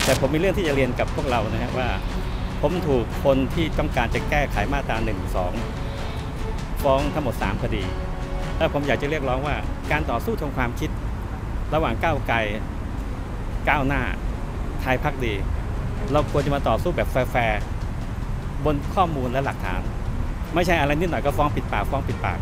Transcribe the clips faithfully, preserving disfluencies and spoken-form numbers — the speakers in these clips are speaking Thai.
แต่ผมมีเรื่องที่จะเรียนกับพวกเรานะครับว่าผมถูกคนที่ต้องการจะแก้ไขมาตราหนึ่งสองฟ้องทั้งหมดสามคดีแล้วผมอยากจะเรียกร้องว่าการต่อสู้ทางความคิดระหว่างก้าวไกลก้าวหน้าไทยพักดีเราควรจะมาต่อสู้แบบแฟร์บนข้อมูลและหลักฐานไม่ใช่อะไรนิดหน่อยก็ฟ้องปิดปากฟ้องปิดปาก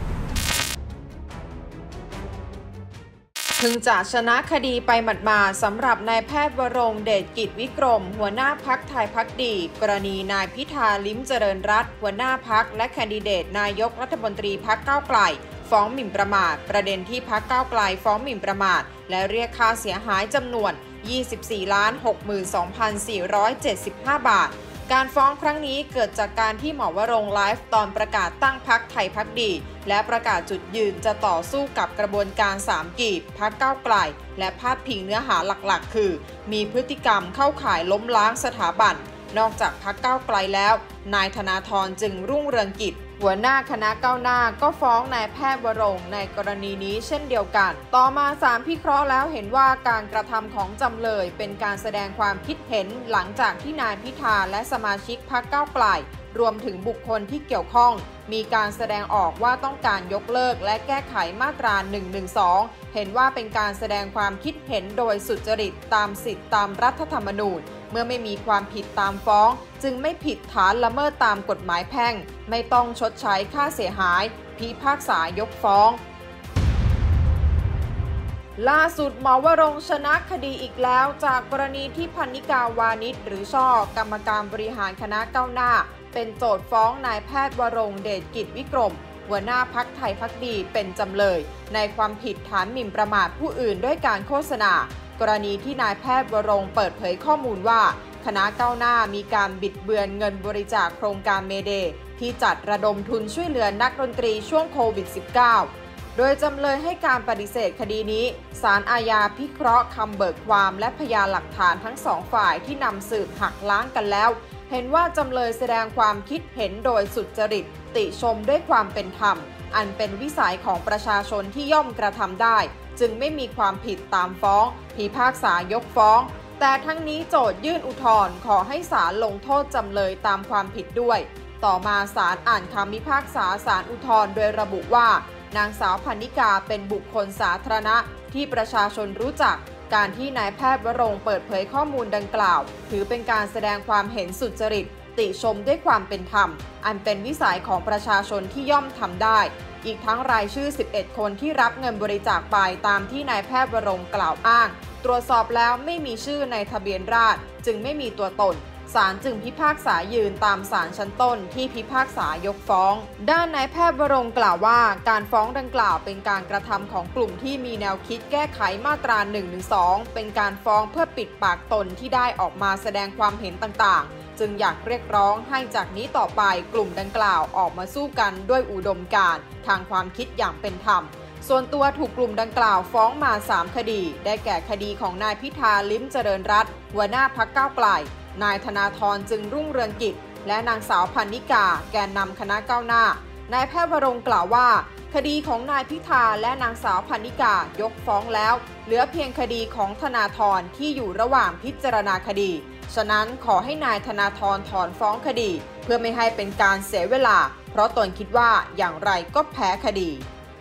ถึงจะชนะคดีไปหมาดๆสำหรับนายแพทย์วรงค์เดชกิจวิกรมหัวหน้าพรรคไทยพักดีกรณีนายพิธาลิ้มเจริญรัตน์หัวหน้าพรรคและแคนดิเดตนายกรัฐมนตรีพรรคก้าวไกลฟ้องหมิ่นประมาทประเด็นที่พรรคก้าวไกลฟ้องหมิ่นประมาทและเรียกค่าเสียหายจำนวน ยี่สิบสี่ล้านหกหมื่นสองพันสี่ร้อยเจ็ดสิบห้า บาทการฟ้องครั้งนี้เกิดจากการที่หมอวรงค์ไลฟ์ตอนประกาศตั้งพรรคไทยพักดีและประกาศจุดยืนจะต่อสู้กับกระบวนการสามกีบพรรคก้าวไกลและพาดพิงเนื้อหาหลักๆคือมีพฤติกรรมเข้าข่ายล้มล้างสถาบันนอกจากพรรคก้าวไกลแล้วนายธนาธรจึงรุ่งเรืองกิจหัวหน้าคณะก้าวหน้าก็ฟ้องนายแพทย์วรงค์ในกรณีนี้เช่นเดียวกันต่อมาศาลพิเคราะห์แล้วเห็นว่าการกระทำของจำเลยเป็นการแสดงความคิดเห็นหลังจากที่นายพิธาและสมาชิกพรรคก้าวไกลรวมถึงบุคคลที่เกี่ยวข้องมีการแสดงออกว่าต้องการยกเลิกและแก้ไขมาตราหนึ่งหนึ่งสองเห็นว่าเป็นการแสดงความคิดเห็นโดยสุจริตตามสิทธิตามรัฐธรรมนูญเมื่อไม่มีความผิดตามฟ้องจึงไม่ผิดฐานละเมิดตามกฎหมายแพ่งไม่ต้องชดใช้ค่าเสียหายพิพากษายกฟ้องล่าสุดหมอวรงค์ชนะคดีอีกแล้วจากกรณีที่พรรณิกาวานิชหรือช่อกรรมการบริหารคณะก้าวหน้าเป็นโจทก์ฟ้องนายแพทย์วรงค์เดชกิจวิกรมหัวหน้าพรรคไทยพักดีเป็นจำเลยในความผิดฐานหมิ่นประมาทผู้อื่นด้วยการโฆษณากรณีที่นายแพทย์วรงค์เปิดเผยข้อมูลว่าคณะก้าวหน้ามีการบิดเบือนเงินบริจาคโครงการเมเดย์ที่จัดระดมทุนช่วยเหลือนักดนตรีช่วงโควิด สิบเก้า โดยจำเลยให้การปฏิเสธคดีนี้ศาลอาญาพิเคราะห์คำเบิกความและพยานหลักฐานทั้งสองฝ่ายที่นำสืบหักล้างกันแล้วเห็นว่าจำเลยแสดงความคิดเห็นโดยสุจริตติชมด้วยความเป็นธรรมอันเป็นวิสัยของประชาชนที่ย่อมกระทำได้จึงไม่มีความผิดตามฟ้องพิพากษายกฟ้องแต่ทั้งนี้โจทยื่นอุทธรณ์ขอให้ศาลลงโทษจำเลยตามความผิดด้วยต่อมาศาลอ่านคำพิพากษาศาลอุทธรณ์โดยระบุว่านางสาวพรรณิกาเป็นบุคคลสาธารณะที่ประชาชนรู้จักการที่นายแพทย์วรงค์เปิดเผยข้อมูลดังกล่าวถือเป็นการแสดงความเห็นสุจริตติชมด้วยความเป็นธรรมอันเป็นวิสัยของประชาชนที่ย่อมทำได้อีกทั้งรายชื่อสิบเอ็ดคนที่รับเงินบริจาคไปตามที่นายแพทย์วรงค์กล่าวอ้างตรวจสอบแล้วไม่มีชื่อในทะเบียนราษฎร์จึงไม่มีตัวตนศาลจึงพิพากษายืนตามศาลชั้นต้นที่พิพากษายกฟ้องด้านนายแพทย์วรงค์กล่าวว่าการฟ้องดังกล่าวเป็นการกระทำของกลุ่มที่มีแนวคิดแก้ไขมาตราหนึ่งหนึ่งสองเป็นการฟ้องเพื่อปิดปากตนที่ได้ออกมาแสดงความเห็นต่างๆจึงอยากเรียกร้องให้จากนี้ต่อไปกลุ่มดังกล่าวออกมาสู้กันด้วยอุดมการณ์ทางความคิดอย่างเป็นธรรมส่วนตัวถูกกลุ่มดังกล่าวฟ้องมาสามคดีได้แก่คดีของนายพิธาลิ้มเจริญรัตน์หัวหน้าพรรคก้าวไกลนายธนาธรจึงรุ่งเรืองกิจและนางสาวพรรณิกาแกนนำคณะก้าวหน้านายแพทย์วรงค์กล่าวว่าคดีของนายพิธาและนางสาวพรรณิกายกฟ้องแล้วเหลือเพียงคดีของธนาธรที่อยู่ระหว่างพิจารณาคดีฉะนั้นขอให้นายธนาธรถอนฟ้องคดีเพื่อไม่ให้เป็นการเสียเวลาเพราะตนคิดว่าอย่างไรก็แพ้คดี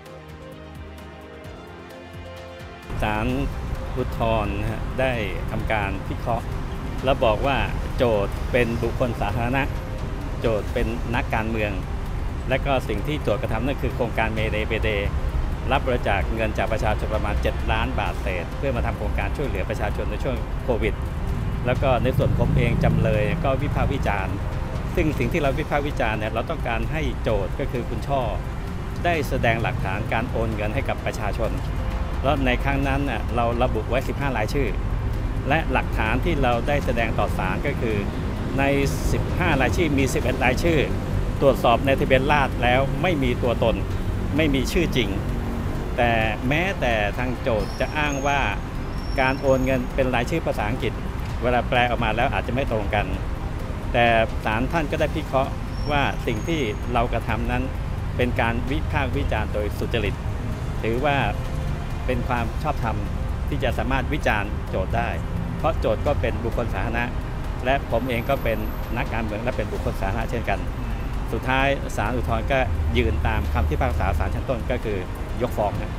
ศาลอุทธรณ์ได้ทำการพิเคราะห์และบอกว่าโจทย์เป็นบุคคลสาธารณะโจทย์เป็นนักการเมืองและก็สิ่งที่โจทย์กระทำนั่นคือโครงการเมเดย์เมเดย์รับบริจาคเงินจากประชาชนประมาณเจ็ดล้านบาทเศษเพื่อมาทำโครงการช่วยเหลือประชาชนในช่วงโควิดแล้วก็ในส่วนผมเองจำเลยก็วิพากษ์วิจารณ์ซึ่งสิ่งที่เราวิพากษ์วิจารณ์เนี่ยเราต้องการให้โจทย์ก็คือคุณช่อได้แสดงหลักฐานการโอนเงินให้กับประชาชนแล้วในครั้งนั้นเนี่ยเราระบุไว้สิบห้ารายชื่อและหลักฐานที่เราได้แสดงต่อศาลก็คือในสิบห้ารายชื่อมีสิบเอ็ดรายชื่อตรวจสอบในทะเบียนราษฎร์แล้วไม่มีตัวตนไม่มีชื่อจริงแต่แม้แต่ทางโจทย์จะอ้างว่าการโอนเงินเป็นรายชื่อภาษาอังกฤษเวลาแปลออกมาแล้วอาจจะไม่ตรงกันแต่ศาลท่านก็ได้พิเคราะห์ว่าสิ่งที่เรากระทำนั้นเป็นการวิพากษ์วิจารณ์โดยสุจริตถือว่าเป็นความชอบธรรมที่จะสามารถวิจารณ์โจทย์ได้เพราะโจทย์ก็เป็นบุคคลสาธารณะและผมเองก็เป็นนักการเมืองและเป็นบุคคลสาธารณะเช่นกันสุดท้ายศาลอุทธรณ์ก็ยืนตามคำพิพากษาศาลชั้นต้นก็คือยกฟ้องนะ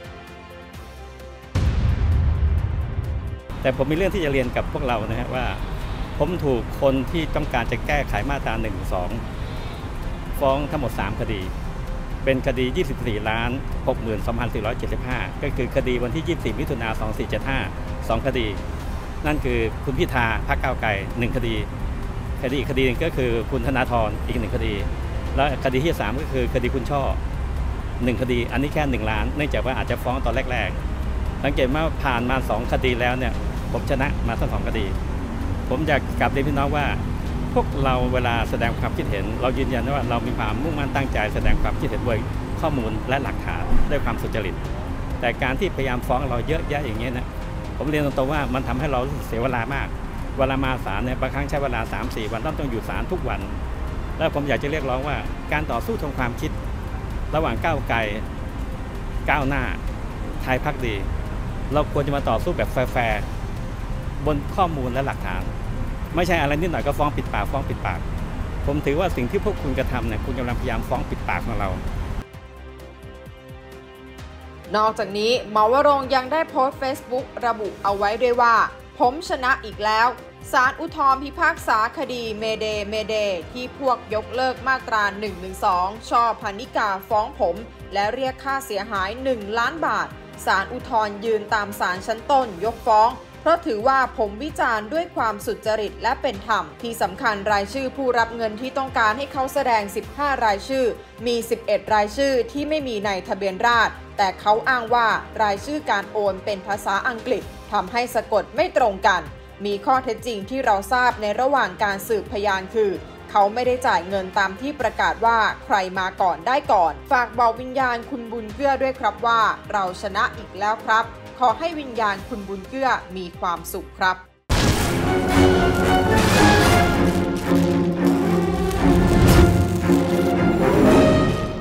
แต่ผมมีเรื่องที่จะเรียนกับพวกเรานะฮะว่าผมถูกคนที่ต้องการจะแก้ไขมาตราหนึ่งสองฟ้องทั้งหมดสามคดีเป็นคดี ยี่สิบสี่ล้านหกหมื่นสองพันสี่ร้อยเจ็ดสิบห้า ก็คือคดีวันที่ ยี่สิบสี่มิถุนายนสองพันสี่ร้อยเจ็ดสิบห้า สองคดีนั่นคือคุณพิธาพรรคก้าวไกลหนึ่งคดีคดีอีกคดีนึงก็คือคุณธนาธรอีกหนึ่งคดีและคดีที่สามก็คือคดีคุณช่อหนึ่งคดีอันนี้แค่หนึ่งล้านเนื่องจากว่าอาจจะฟ้องตอนแรกๆสังเกตว่าผ่านมาสองคดีแล้วเนี่ยผมชนะมาทั้งสองคดีผมอยากกลับเรียนพี่น้องว่าพวกเราเวลาแสดงความคิดเห็นเรายืนยันว่าเรามีความมุ่งมั่นตั้งใจแสดงความคิดเห็นด้วยข้อมูลและหลักฐานด้วยความสุจริตแต่การที่พยายามฟ้องเราเยอะแยะอย่างนี้นะผมเรียนตรงๆว่ามันทำให้เราเสียเวลามากเวลามาศาลเนี่ยบางครั้งใช้เวลา สามถึงสี่ วันต้องต้องอยู่ศาลทุกวันแล้วผมอยากจะเรียกร้องว่าการต่อสู้ทางความคิดระหว่างก้าวไกลก้าวหน้าไทยพักดีเราควรจะมาต่อสู้แบบแฟร์ๆบนข้อมูลและหลักฐานไม่ใช่อะไรนิดหน่อยก็ฟ้องปิดปากฟ้องปิดปากผมถือว่าสิ่งที่พวกคุณกระทำเนี่ยคุณกำลังพยายามฟ้องปิดปากของเรานอกจากนี้หมอวรงค์ยังได้โพสต์ Facebook ระบุเอาไว้ด้วยว่าผมชนะอีกแล้วศาลอุทธรณ์พิพากษาคดีเมเดเมเดที่พวกยกเลิกมาตราหนึ่งหนึ่งสองช่อพรรณิกาฟ้องผมและเรียกค่าเสียหายหนึ่งล้านบาทศาลอุทธรณ์ยืนตามศาลชั้นต้นยกฟ้องเพราะถือว่าผมวิจารณ์ด้วยความสุจริตและเป็นธรรมที่สำคัญรายชื่อผู้รับเงินที่ต้องการให้เขาแสดงสิบห้ารายชื่อมีสิบเอ็ดรายชื่อที่ไม่มีในทะเบียนราษฎรแต่เขาอ้างว่ารายชื่อการโอนเป็นภาษาอังกฤษทำให้สะกดไม่ตรงกันมีข้อเท็จจริงที่เราทราบในระหว่างการสืบพยานคือเขาไม่ได้จ่ายเงินตามที่ประกาศว่าใครมาก่อนได้ก่อนฝากบอกวิญญาณคุณบุญเกื้อด้วยครับว่าเราชนะอีกแล้วครับขอให้วิญญาณคุณบุญเกื้อมีความสุขครับ